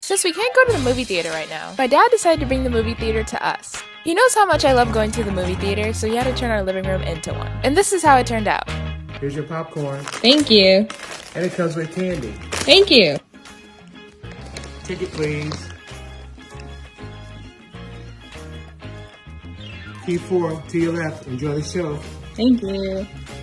Since we can't go to the movie theater right now, my dad decided to bring the movie theater to us. He knows how much I love going to the movie theater, so he had to turn our living room into one. And this is how it turned out. Here's your popcorn. Thank you. And it comes with candy. Thank you. Ticket, please. Key 4 to your left. Enjoy the show. Thank you.